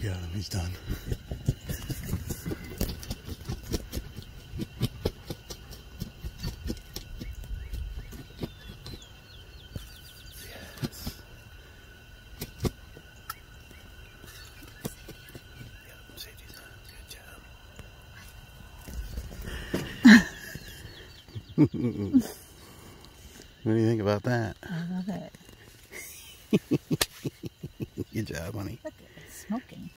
go, he's done. What do you think about that? I love it. Good job, honey. Look at it smoking.